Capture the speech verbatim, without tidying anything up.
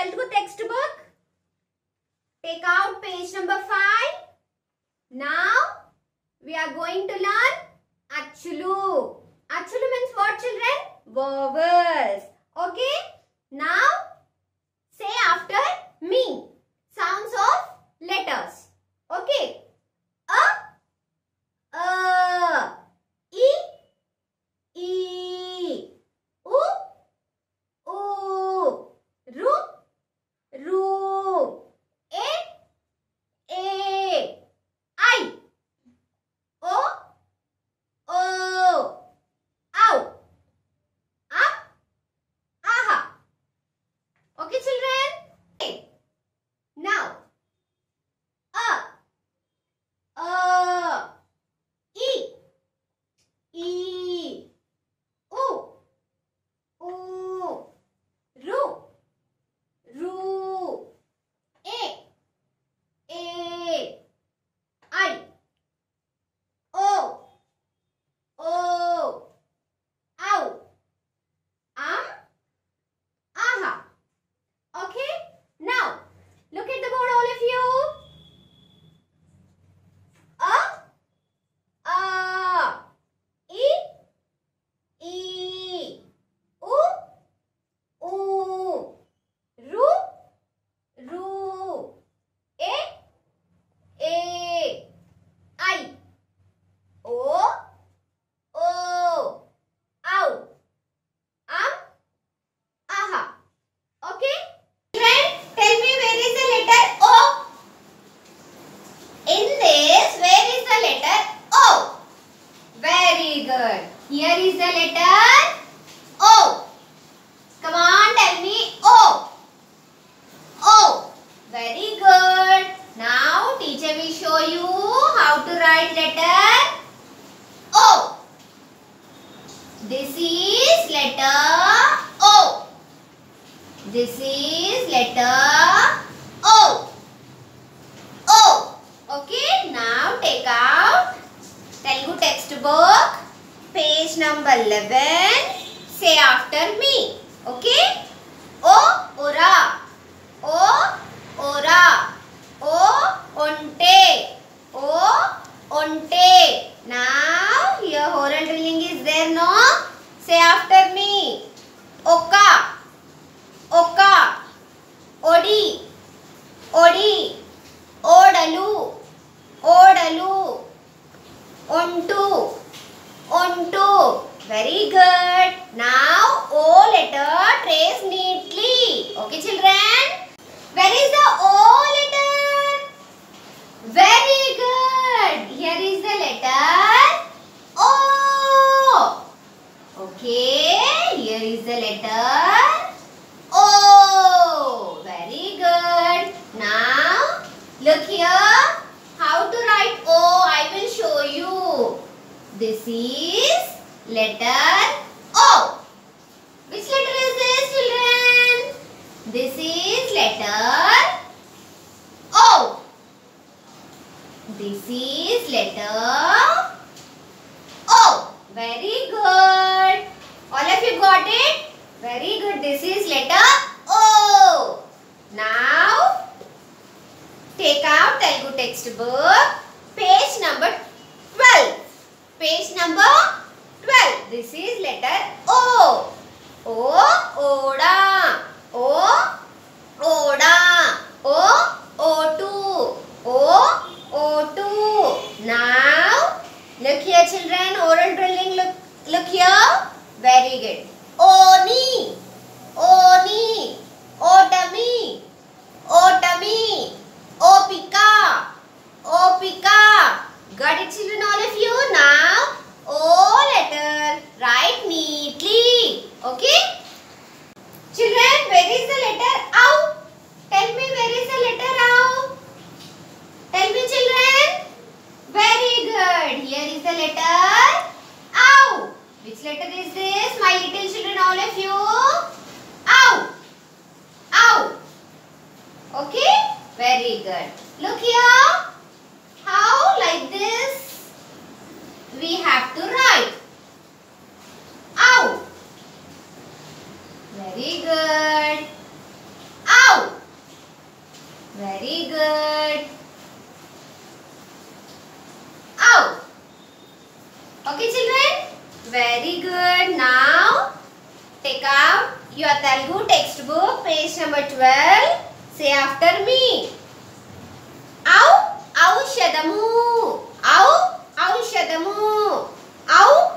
Telugu textbook. Take out page number five. Now we are going to learn Achulu. Achulu means what, children? Vowels. Okay. Now say after me sounds of letters. Okay. A, A, E, E, U, U, Ru, Ru, A, A, I, O, O, Ow, Up, Aha. Okay, children? Okay. Now, A, A, E, E, U, U, Ru, Ru, A, A, I, O, O, Ow, Um, Aha. Okay? Now, look at the board, all of you. A, A, E, E, U, U, Ru, Ru, A, A, I, O, O, Ow, Um, Aha. Okay? Children, tell me where is the letter O? In this, where is the letter O? Very good. Here is the letter O. Come on, tell me O. O. Very good. Now, teacher will show you how to write letter O. This is letter O. This is letter O. O. Okay. Now take out Telugu textbook, page number eleven. Say after me. Okay. O, ora. O, ora. O, onte. O, onte. Now here oral drilling is there, no? Say after me. Oka. Oka. Odi. Odi. Odalu. Odalu. Ontu. Ontu. Very good. Now O letter trace neatly. Okay, children? Where is the O letter? Very good. Here is the letter O. Okay. Here is the letter O. Very good. Now look here. How to write O? I will show you. This is letter O. Which letter is this, children? This is letter O. This is letter O. Very good. All of you got it? Very good. This is letter O. Now, take out Telugu textbook, page number twelve. Page number twelve. This is letter O. O, Oda. O, Oda. O, O2. O, O2. Now, look here, children. Oral drilling. Look, look here. Very good. Oni. Oni. Otami. Otami. Opika. Opika. Got it, children, all of you? Now, O letter, write neatly. Okay? Children, where is the letter Ow? Tell me, where is the letter Ow? Tell me, children. Very good. Here is the letter Ow. Which letter is this, my little children, all of you? Ow. Ow. Okay? Very good. Look here. How? Like this. We have to write. Ow. Very good. Ow. good. Now take out your Telugu textbook, page number twelve. Say after me. Au aushadamu. Au aushadamu. Au